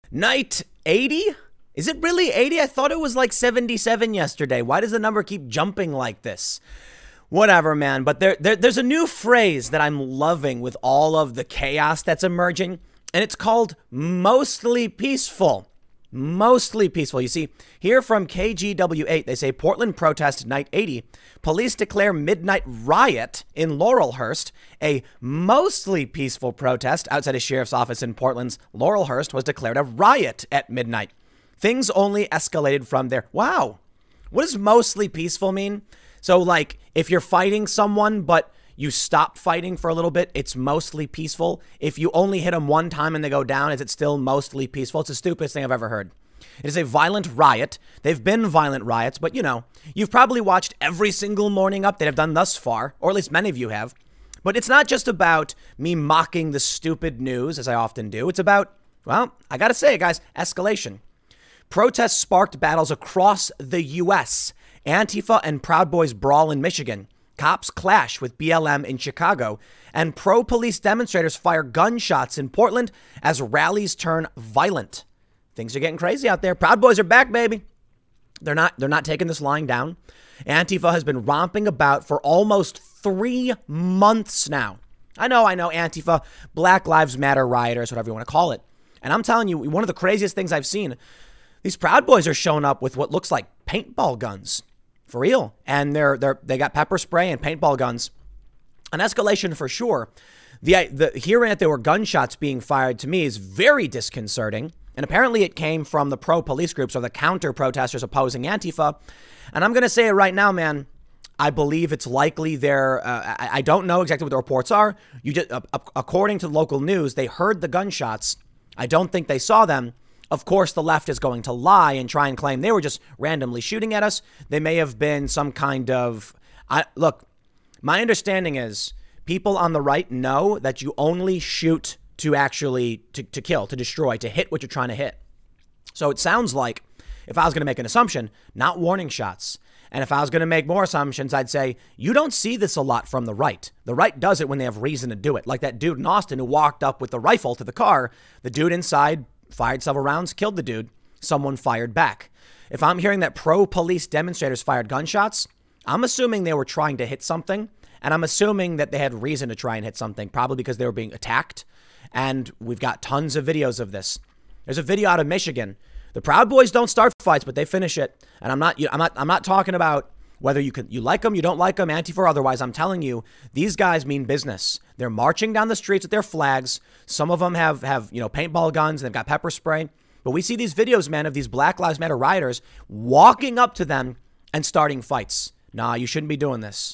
Night 80? Is it really 80? I thought it was like 77 yesterday. Why does the number keep jumping like this? Whatever, man. But there's a new phrase that I'm loving with all of the chaos that's emerging, and it's called mostly peaceful. Mostly peaceful. You see, here from KGW8, they say Portland protest night 80. Police declare midnight riot in Laurelhurst. A mostly peaceful protest outside a sheriff's office in Portland's Laurelhurst was declared a riot at midnight. Things only escalated from there. Wow. What does mostly peaceful mean? So, like, if you're fighting someone, but you stop fighting for a little bit, it's mostly peaceful. If you only hit them one time and they go down, is it still mostly peaceful? It's the stupidest thing I've ever heard. It is a violent riot. They've been violent riots, but, you know, you've probably watched every single morning update I've done thus far, or at least many of you have. But it's not just about me mocking the stupid news, as I often do. It's about, well, I gotta say it, guys, escalation. Protests sparked battles across the U.S. Antifa and Proud Boys brawl in Michigan. Cops clash with BLM in Chicago. And pro-police demonstrators fire gunshots in Portland as rallies turn violent. Things are getting crazy out there. Proud Boys are back, baby. They're not taking this lying down. Antifa has been romping about for almost 3 months now. I know, Antifa, Black Lives Matter rioters, whatever you want to call it. And I'm telling you, one of the craziest things I've seen, these Proud Boys are showing up with what looks like paintball guns. For real. And they got pepper spray and paintball guns. An escalation for sure. The hearing that there were gunshots being fired to me is very disconcerting. And apparently it came from the pro-police groups or the counter-protesters opposing Antifa. And I'm going to say it right now, man. I believe it's likely they're, I don't know exactly what the reports are. According to local news, they heard the gunshots. I don't think they saw them. Of course, the left is going to lie and try and claim they were just randomly shooting at us. They may have been some kind of, look, my understanding is people on the right know that you only shoot to actually, to kill, to destroy, to hit what you're trying to hit. So it sounds like, if I was going to make an assumption, not warning shots. And if I was going to make more assumptions, I'd say you don't see this a lot from the right. The right does it when they have reason to do it. Like that dude in Austin who walked up with the rifle to the car. The dude inside fired several rounds, killed the dude. Someone fired back. If I'm hearing that pro-police demonstrators fired gunshots, I'm assuming they were trying to hit something. And I'm assuming that they had reason to try and hit something, probably because they were being attacked. And we've got tons of videos of this. There's a video out of Michigan. The Proud Boys don't start fights, but they finish it. And I'm not talking about whether you like them, you don't like them, Antifa or otherwise. I'm telling you, these guys mean business. They're marching down the streets with their flags. Some of them have paintball guns and they've got pepper spray. But we see these videos, man, of these Black Lives Matter rioters walking up to them and starting fights. Nah, you shouldn't be doing this.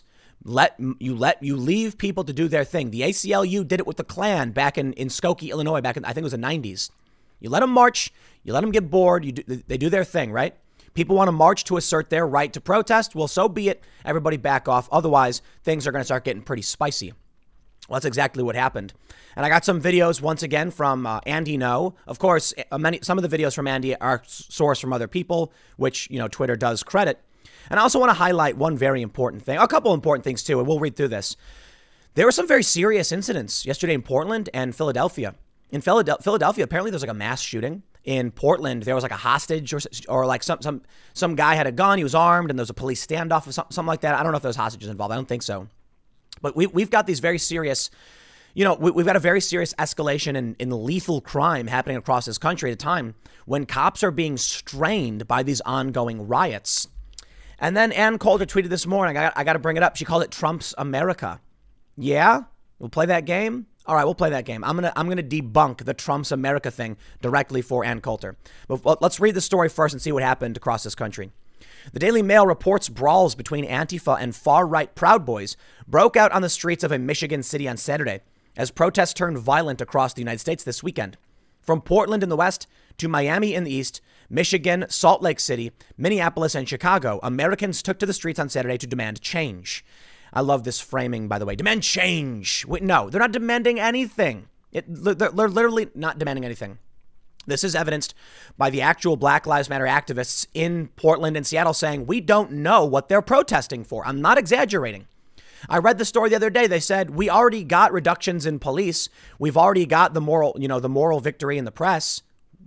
You leave people to do their thing. The ACLU did it with the Klan back in Skokie, Illinois, back in, I think it was the 90s. You let them march. You let them get bored. They do their thing, right? People want to march to assert their right to protest. Well, so be it. Everybody back off. Otherwise, things are going to start getting pretty spicy. Well, that's exactly what happened. And I got some videos once again from Andy No. Of course, some of the videos from Andy are sourced from other people, which, Twitter does credit. And I also want to highlight one very important thing, a couple important things too, and we'll read through this. There were some very serious incidents yesterday in Portland and Philadelphia. In Philadelphia, apparently there's like a mass shooting. In Portland, there was like a hostage or like some guy had a gun. He was armed and there was a police standoff or something like that. I don't know if there's hostages involved. I don't think so. But we've got these very serious, we've got a very serious escalation in lethal crime happening across this country at a time when cops are being strained by these ongoing riots. And then Ann Coulter tweeted this morning. I got to bring it up. She called it Trump's America. Yeah, we'll play that game. All right, we'll play that game. I'm gonna debunk the Trump's America thing directly for Ann Coulter. But let's read the story first and see what happened across this country. The Daily Mail reports brawls between Antifa and far-right Proud Boys broke out on the streets of a Michigan city on Saturday as protests turned violent across the United States this weekend. From Portland in the west to Miami in the east, Michigan, Salt Lake City, Minneapolis, and Chicago, Americans took to the streets on Saturday to demand change. I love this framing, by the way. Demand change. Wait, no, they're not demanding anything. They're literally not demanding anything. This is evidenced by the actual Black Lives Matter activists in Portland and Seattle saying, we don't know what they're protesting for. I'm not exaggerating. I read the story the other day. They said, we already got reductions in police. We've already got the moral victory in the press.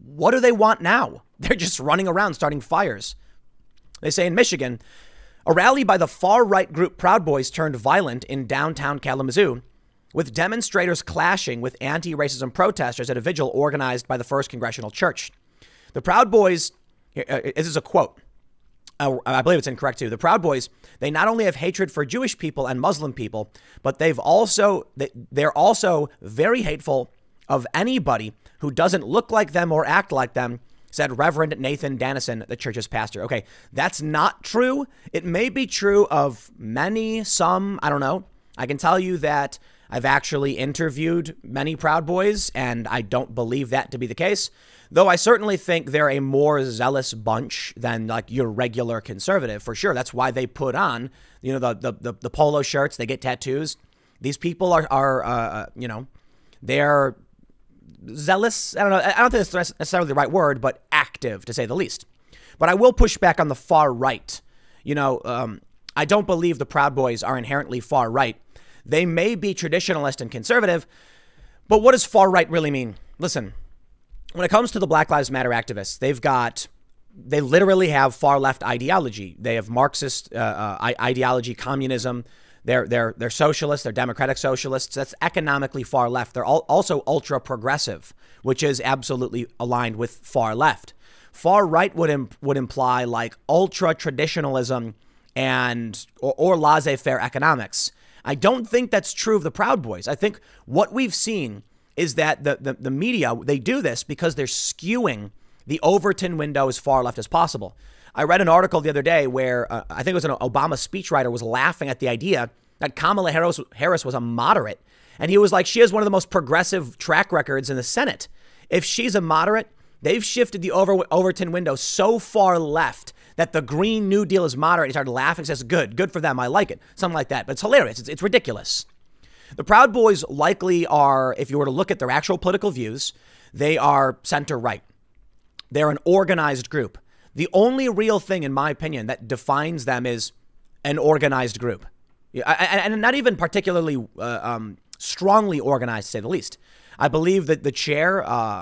what do they want now? They're just running around starting fires. They say in Michigan, a rally by the far-right group Proud Boys turned violent in downtown Kalamazoo, with demonstrators clashing with anti-racism protesters at a vigil organized by the First Congressional Church. The Proud Boys, this is a quote, I believe it's incorrect too. The Proud Boys, they not only have hatred for Jewish people and Muslim people, but they're also very hateful of anybody who doesn't look like them or act like them, said Reverend Nathan Dannison, the church's pastor. Okay, that's not true. It may be true of many, some, I don't know. I can tell you that I've actually interviewed many Proud Boys, and I don't believe that to be the case. Though I certainly think they're a more zealous bunch than like your regular conservative, for sure. That's why they put on, the polo shirts. They get tattoos. These people are they're zealous. I don't know. I don't think that's necessarily the right word, but active, to say the least. But I will push back on the far right. I don't believe the Proud Boys are inherently far right. They may be traditionalist and conservative, but what does far right really mean? Listen, when it comes to the Black Lives Matter activists, they literally have far left ideology. They have Marxist ideology, communism. They're socialists. They're democratic socialists. That's economically far left. They're also ultra progressive, which is absolutely aligned with far left. Far right would imply like ultra traditionalism or laissez-faire economics. I don't think that's true of the Proud Boys. I think what we've seen is that the media, they do this because they're skewing the Overton window as far left as possible. I read an article the other day where I think it was an Obama speechwriter was laughing at the idea that Kamala Harris was a moderate. And he was like, she has one of the most progressive track records in the Senate. If she's a moderate, they've shifted the Overton window so far left that the Green New Deal is moderate. He started laughing, says, good for them. I like it. Something like that. But it's hilarious. It's ridiculous. The Proud Boys likely are, if you were to look at their actual political views, they are center right. They're an organized group. The only real thing, in my opinion, that defines them is an organized group. And not even particularly strongly organized, to say the least. I believe that the chair,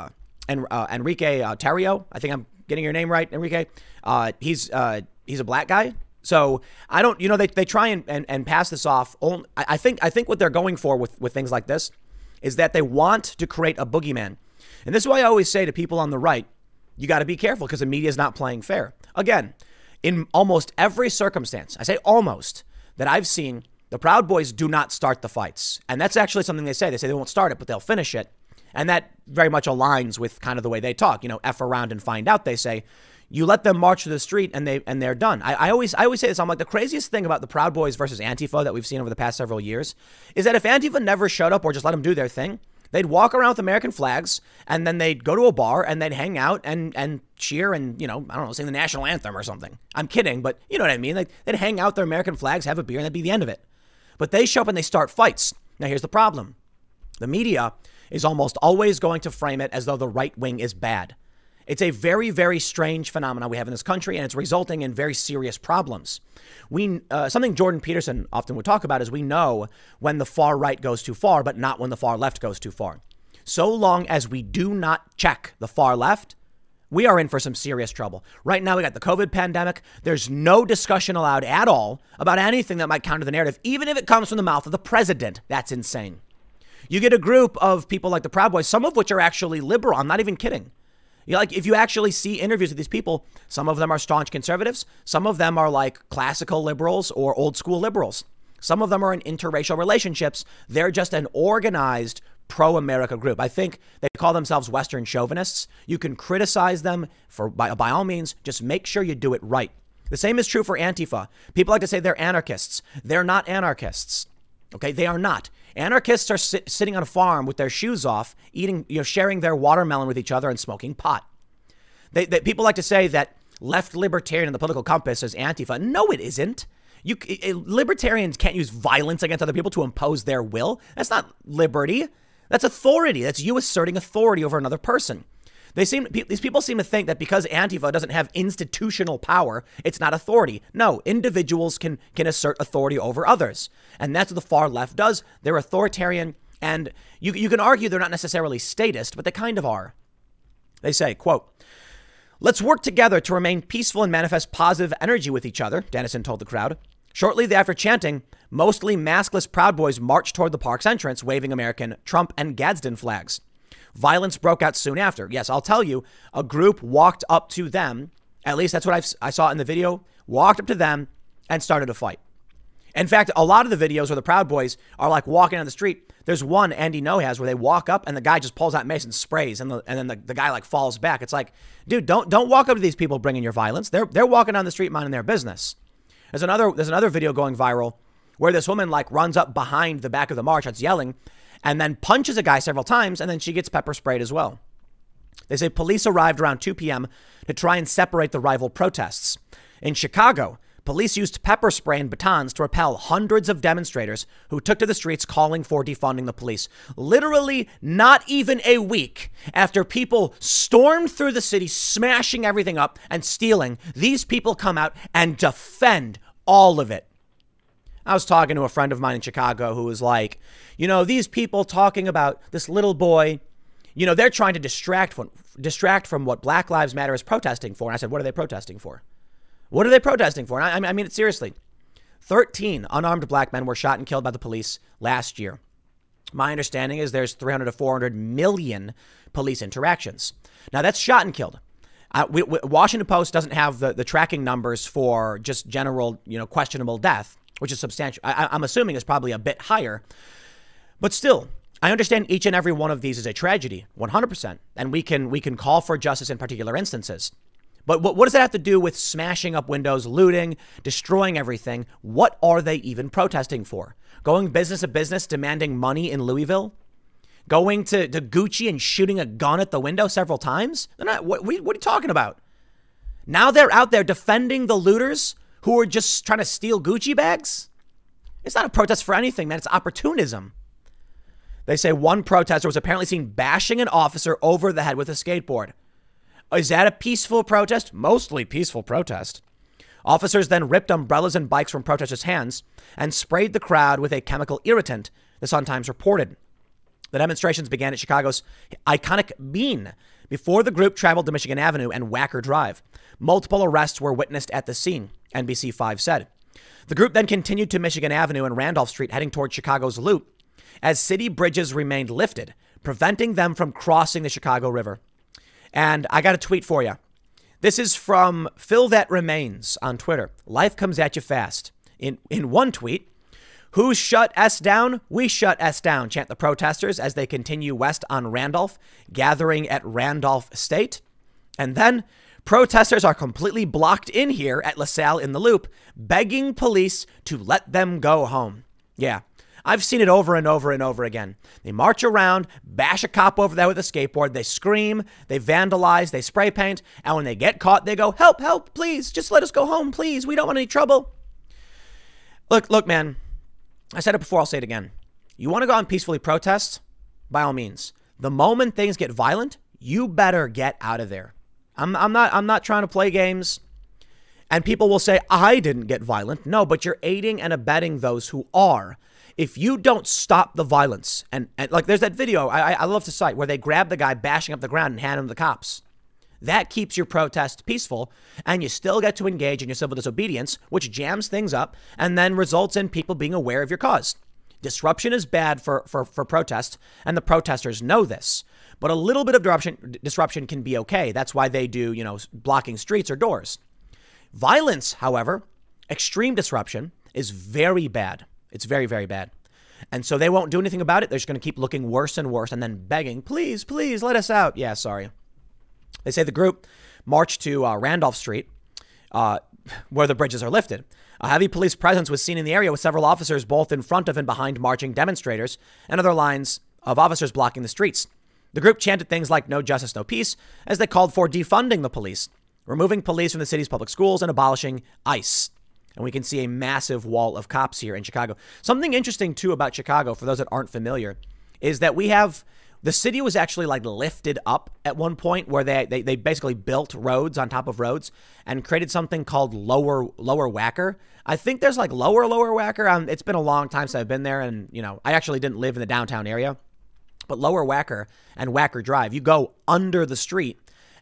Enrique Tarrio, I think I'm getting your name right, Enrique, he's a black guy. So I don't, they try and pass this off. I think what they're going for with things like this is that they want to create a boogeyman. And this is why I always say to people on the right, you got to be careful because the media is not playing fair. Again, in almost every circumstance, I say almost, that I've seen, the Proud Boys do not start the fights. And that's actually something they say. They say they won't start it, but they'll finish it. And that very much aligns with kind of the way they talk. F around and find out, they say. You let them march to the street and they're done. I always say this. I'm like, the craziest thing about the Proud Boys versus Antifa that we've seen over the past several years is that if Antifa never showed up or just let them do their thing, they'd walk around with American flags and then they'd go to a bar and they'd hang out and cheer and, I don't know, sing the national anthem or something. I'm kidding, but you know what I mean? They'd hang out with their American flags, have a beer, and that'd be the end of it. But they show up and they start fights. Now, here's the problem. The media is almost always going to frame it as though the right wing is bad. It's a very, very strange phenomenon we have in this country, and it's resulting in very serious problems. Something Jordan Peterson often would talk about is we know when the far right goes too far, but not when the far left goes too far. So long as we do not check the far left, we are in for some serious trouble. Right now, we got the COVID pandemic. There's no discussion allowed at all about anything that might counter the narrative, even if it comes from the mouth of the president. That's insane. You get a group of people like the Proud Boys, some of which are actually liberal. I'm not even kidding. If you actually see interviews with these people, some of them are staunch conservatives. Some of them are like classical liberals or old school liberals. Some of them are in interracial relationships. They're just an organized pro-America group. I think they call themselves Western chauvinists. You can criticize them by all means. Just make sure you do it right. The same is true for Antifa. People like to say they're anarchists. They're not anarchists. Okay, they are not. Anarchists are sitting on a farm with their shoes off, eating, sharing their watermelon with each other and smoking pot. People like to say that left libertarian in the political compass is Antifa. No, it isn't. Libertarians can't use violence against other people to impose their will. That's not liberty. That's authority. That's you asserting authority over another person. These people seem to think that because Antifa doesn't have institutional power, it's not authority. No, individuals can assert authority over others. And that's what the far left does. They're authoritarian. And you can argue they're not necessarily statist, but they kind of are. They say, quote, "Let's work together to remain peaceful and manifest positive energy with each other," Dennison told the crowd. Shortly after chanting, mostly maskless Proud Boys marched toward the park's entrance, waving American Trump and Gadsden flags. Violence broke out soon after. Yes, I'll tell you, a group walked up to them, at least that's what I saw in the video, walked up to them and started a fight. In fact, a lot of the videos where the Proud Boys are like walking on the street, there's one Andy Ngo has where they walk up and the guy just pulls out mace and sprays and then the guy like falls back. It's like, dude, don't walk up to these people bringing your violence. They're walking down the street minding their business. There's another video going viral where this woman like runs up behind the back of the march that's yelling and then punches a guy several times and then she gets pepper sprayed as well. They say police arrived around 2 p.m. to try and separate the rival protests. In Chicago, police used pepper spray and batons to repel hundreds of demonstrators who took to the streets calling for defunding the police. Literally not even a week after people stormed through the city, smashing everything up and stealing, these people come out and defend all of it. I was talking to a friend of mine in Chicago who was like, you know, these people talking about this little boy, you know, they're trying to distract from what Black Lives Matter is protesting for. And I said, what are they protesting for? What are they protesting for? And I mean it seriously. 13 unarmed black men were shot and killed by the police last year. My understanding is there's 300 to 400 million police interactions. Now that's shot and killed. Washington Post doesn't have the tracking numbers for just general, you know, questionable death, which is substantial. I'm assuming is probably a bit higher. But still, I understand each and every one of these is a tragedy, 100%. And we can call for justice in particular instances. But what does that have to do with smashing up windows, looting, destroying everything? What are they even protesting for? Going business to business, demanding money in Louisville? Going to Gucci and shooting a gun at the window several times? They're not, what are you talking about? Now they're out there defending the looters who are just trying to steal Gucci bags? It's not a protest for anything, man. It's opportunism. They say one protester was apparently seen bashing an officer over the head with a skateboard. Is that a peaceful protest? Mostly peaceful protest. Officers then ripped umbrellas and bikes from protesters' hands and sprayed the crowd with a chemical irritant, the Sun-Times reported. The demonstrations began at Chicago's iconic Bean before the group traveled to Michigan Avenue and Wacker Drive. Multiple arrests were witnessed at the scene, NBC5 said. The group then continued to Michigan Avenue and Randolph Street, heading toward Chicago's Loop, as city bridges remained lifted, preventing them from crossing the Chicago River. And I got a tweet for you. This is from Phil That Remains on Twitter. Life comes at you fast. In one tweet, who shut S down? We shut S down, chant the protesters as they continue west on Randolph, gathering at Randolph State. And then protesters are completely blocked in here at LaSalle in the Loop, begging police to let them go home. Yeah. I've seen it over and over and over again. They march around, bash a cop over there with a skateboard. They scream, they vandalize, they spray paint. And when they get caught, they go, help, help, please. Just let us go home, please. We don't want any trouble. Look, man, I said it before. I'll say it again. You want to go out and peacefully protest? By all means. The moment things get violent, you better get out of there. I'm not trying to play games. And people will say, I didn't get violent. No, but you're aiding and abetting those who are. If you don't stop the violence, and like there's that video I love to cite where they grab the guy bashing up the ground and hand him to the cops. That keeps your protest peaceful, and you still get to engage in your civil disobedience, which jams things up and then results in people being aware of your cause. Disruption is bad for protest, and the protesters know this. But a little bit of disruption can be okay. That's why they do, blocking streets or doors. Violence, however, extreme disruption is very bad. It's very, very bad. And so they won't do anything about it. They're just going to keep looking worse and worse and then begging, please, please let us out. Yeah, sorry. They say the group marched to Randolph Street, where the bridges are lifted. A heavy police presence was seen in the area with several officers both in front of and behind marching demonstrators and other lines of officers blocking the streets. The group chanted things like no justice, no peace, as they called for defunding the police, removing police from the city's public schools, and abolishing ICE. And we can see a massive wall of cops here in Chicago. Something interesting, too, about Chicago, for those that aren't familiar, is that the city was actually like lifted up at one point where they basically built roads on top of roads and created something called Lower Wacker. I think there's like Lower Wacker. It's been a long time since I've been there. And, I actually didn't live in the downtown area. But Lower Wacker and Wacker Drive, you go under the street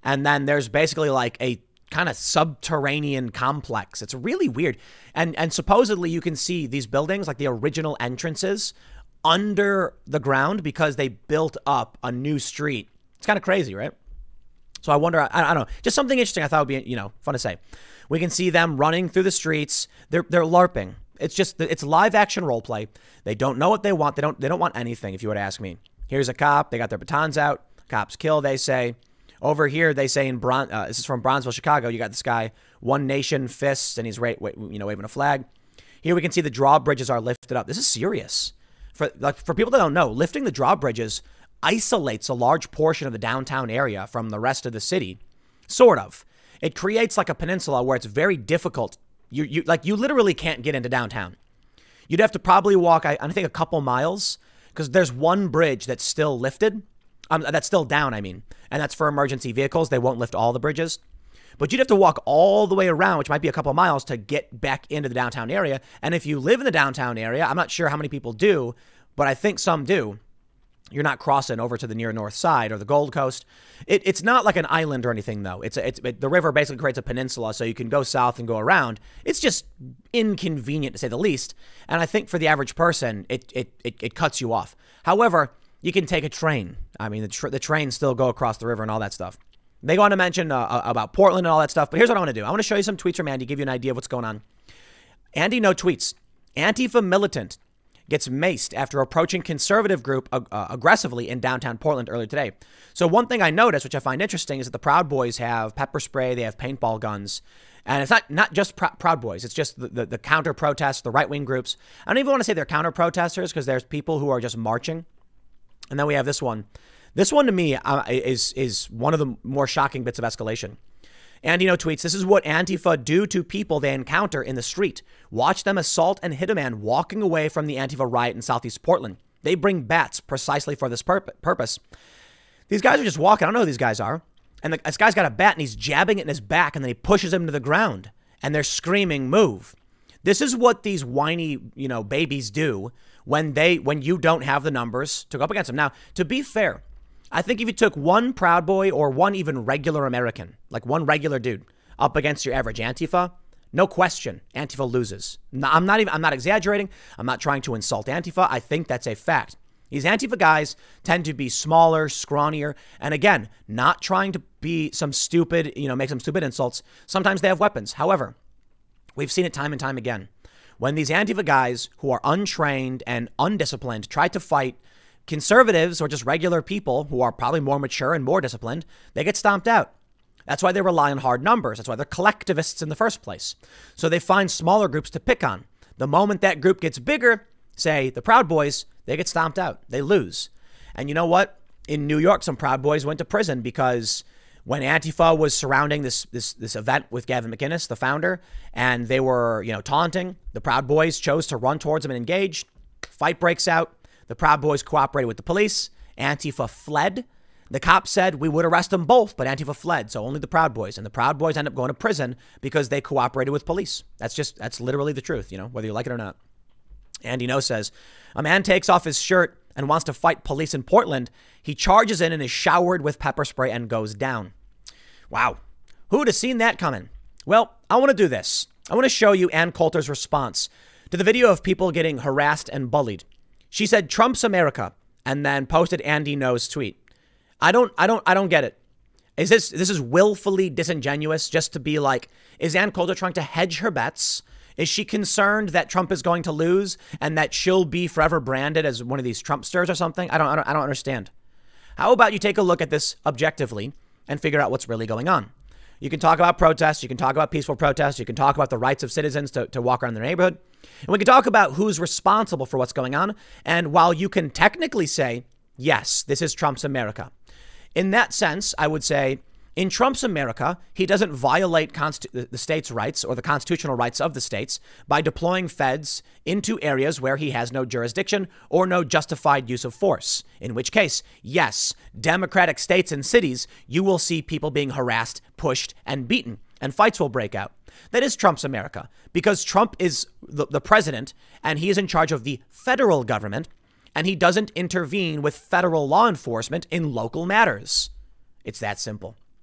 And then there's basically like a kind of subterranean complex. It's really weird. And supposedly you can see these buildings, like the original entrances, under the ground because they built up a new street. It's kind of crazy, right? So I wonder, I don't know, just something interesting I thought would be, fun to say. We can see them running through the streets. They're LARPing. It's live action role play. They don't know what they want. They don't want anything, if you were to ask me. Here's a cop. They got their batons out. Cops kill, they say. Over here, they say this is from Bronzeville, Chicago. You got this guy, One Nation fists, and he's waving a flag. Here we can see the drawbridges are lifted up. This is serious. For people that don't know, lifting the drawbridges isolates a large portion of the downtown area from the rest of the city. Sort of. It creates like a peninsula where it's very difficult. You literally can't get into downtown. You'd have to probably walk, I think, a couple miles, because there's one bridge that's still lifted. That's still down, and that's for emergency vehicles. They won't lift all the bridges. But you'd have to walk all the way around, which might be a couple miles, to get back into the downtown area. And if you live in the downtown area, I'm not sure how many people do, but I think some do. You're not crossing over to the near north side or the Gold Coast. It's not like an island or anything, though. The river basically creates a peninsula, so you can go south and go around. It's just inconvenient, to say the least. And I think for the average person, it cuts you off. However, you can take a train. The trains still go across the river and all that stuff. They go on to mention about Portland and all that stuff. But here's what I want to do. I want to show you some tweets from Andy, give you an idea of what's going on. Andy No tweets. Antifa militant gets maced after approaching conservative group aggressively in downtown Portland earlier today. So one thing I noticed, which I find interesting, is that the Proud Boys have pepper spray, they have paintball guns. And it's not just Proud Boys. It's just the counter-protests, the right-wing groups. I don't even want to say they're counter-protesters because there's people who are just marching. And then we have this one. This one to me is one of the more shocking bits of escalation. Andy No tweets, this is what Antifa do to people they encounter in the street. Watch them assault and hit a man walking away from the Antifa riot in Southeast Portland. They bring bats precisely for this purpose. These guys are just walking. I don't know who these guys are. And this guy's got a bat and he's jabbing it in his back and then he pushes him to the ground. And they're screaming, move. This is what these whiny, babies do when you don't have the numbers to go up against them. Now, to be fair, I think if you took one Proud Boy or one even regular American, like one regular dude, up against your average Antifa, no question, Antifa loses. I'm not exaggerating. I'm not trying to insult Antifa. I think that's a fact. These Antifa guys tend to be smaller, scrawnier, and again, not trying to be some stupid, make some stupid insults. Sometimes they have weapons. However, we've seen it time and time again. When these Antifa guys who are untrained and undisciplined try to fight conservatives or just regular people who are probably more mature and more disciplined, they get stomped out. That's why they rely on hard numbers. That's why they're collectivists in the first place. So they find smaller groups to pick on. The moment that group gets bigger, say the Proud Boys, they get stomped out. They lose. And you know what? In New York, some Proud Boys went to prison because when Antifa was surrounding this event with Gavin McInnes, the founder, and they were, taunting, the Proud Boys chose to run towards them and engage. Fight breaks out. The Proud Boys cooperated with the police. Antifa fled. The cops said we would arrest them both, but Antifa fled. So only the Proud Boys. And the Proud Boys end up going to prison because they cooperated with police. That's literally the truth, whether you like it or not. Andy No says, a man takes off his shirt and wants to fight police in Portland. He charges in and is showered with pepper spray and goes down. Wow. Who would have seen that coming? Well, I want to do this. I want to show you Ann Coulter's response to the video of people getting harassed and bullied. She said, Trump's America, and then posted Andy No's tweet. I don't get it. This is willfully disingenuous just to be like, is Ann Coulter trying to hedge her bets? Is she concerned that Trump is going to lose and that she'll be forever branded as one of these Trumpsters or something? I don't understand. How about you take a look at this objectively and figure out what's really going on? You can talk about protests. You can talk about peaceful protests. You can talk about the rights of citizens to walk around their neighborhood. And we can talk about who's responsible for what's going on. And while you can technically say, yes, this is Trump's America. In that sense, I would say in Trump's America, he doesn't violate the states' rights or the constitutional rights of the states by deploying feds into areas where he has no jurisdiction or no justified use of force. In which case, yes, democratic states and cities, you will see people being harassed, pushed, and beaten, and fights will break out. That is Trump's America because Trump is the president and he is in charge of the federal government and he doesn't intervene with federal law enforcement in local matters. It's that simple.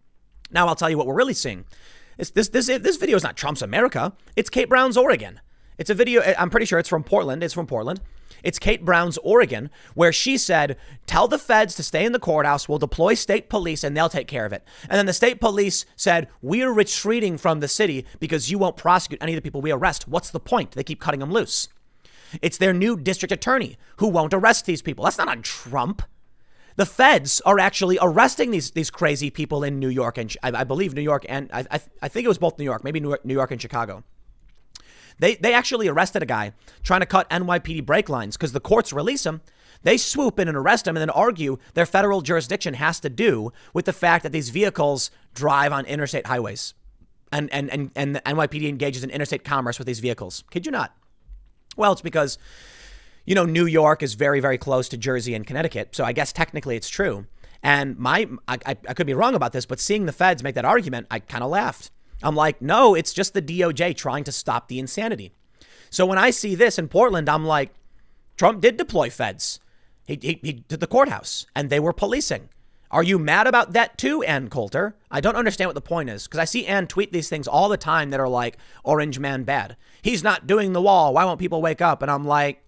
Now I'll tell you what we're really seeing. This video is not Trump's America. It's Kate Brown's Oregon. It's a video. I'm pretty sure it's from Portland. It's from Portland. It's Kate Brown's Oregon, where she said, tell the feds to stay in the courthouse. We'll deploy state police and they'll take care of it. And then the state police said, we're retreating from the city because you won't prosecute any of the people we arrest. What's the point? They keep cutting them loose. It's their new district attorney who won't arrest these people. That's not on Trump. The feds are actually arresting these crazy people in New York, and I believe New York, and I think it was both New York, maybe New York and Chicago. They actually arrested a guy trying to cut NYPD brake lines because the courts release him. They swoop in and arrest him and then argue their federal jurisdiction has to do with the fact that these vehicles drive on interstate highways, and the NYPD engages in interstate commerce with these vehicles. Kid you not? Well, it's because, you know, New York is very, very close to Jersey and Connecticut. So I guess technically it's true. And I could be wrong about this, but seeing the feds make that argument, I kind of laughed. I'm like, no, it's just the DOJ trying to stop the insanity. So when I see this in Portland, I'm like, Trump did deploy feds. He did the courthouse and they were policing. Are you mad about that too, Ann Coulter? I don't understand what the point is, because I see Ann tweet these things all the time that are like, Orange man bad. He's not doing the wall. Why won't people wake up? And I'm like,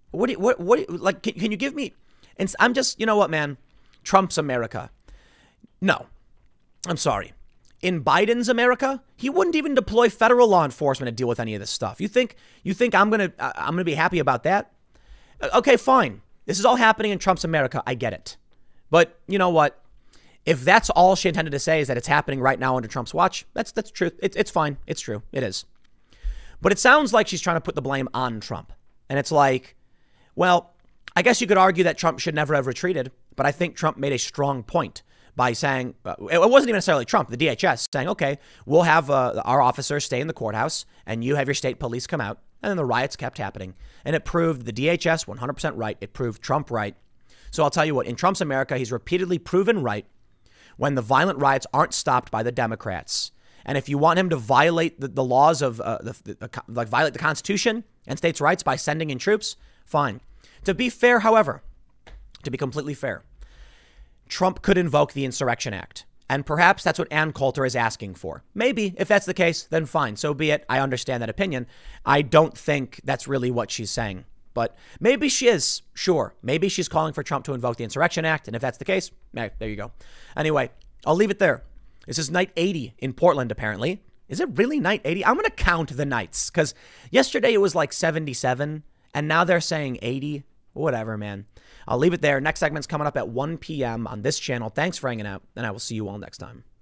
like, can you give me? And I'm just, you know what, man? Trump's America. No, I'm sorry. In Biden's America, he wouldn't even deploy federal law enforcement to deal with any of this stuff. You think I'm gonna be happy about that? Okay, fine. This is all happening in Trump's America. I get it. But you know what? If that's all she intended to say is that it's happening right now under Trump's watch, that's true. It's fine. It's true. It is. But it sounds like she's trying to put the blame on Trump. And it's like, well, I guess you could argue that Trump should never have retreated. But I think Trump made a strong point by saying, it wasn't even necessarily Trump, the DHS, saying, okay, we'll have our officers stay in the courthouse and you have your state police come out. And then the riots kept happening. And it proved the DHS 100% right. It proved Trump right. So I'll tell you what, in Trump's America, he's repeatedly proven right when the violent riots aren't stopped by the Democrats. And if you want him to violate the laws of, violate the Constitution and states' rights by sending in troops, fine. To be fair, however, to be completely fair, Trump could invoke the Insurrection Act. And perhaps that's what Ann Coulter is asking for. Maybe if that's the case, then fine. So be it. I understand that opinion. I don't think that's really what she's saying. But maybe she is. Sure. Maybe she's calling for Trump to invoke the Insurrection Act. And if that's the case, there you go. Anyway, I'll leave it there. This is night 80 in Portland, apparently. Is it really night 80? I'm going to count the nights because yesterday it was like 77 and now they're saying 80. Whatever, man. I'll leave it there. Next segment's coming up at 1 p.m. on this channel. Thanks for hanging out, and I will see you all next time.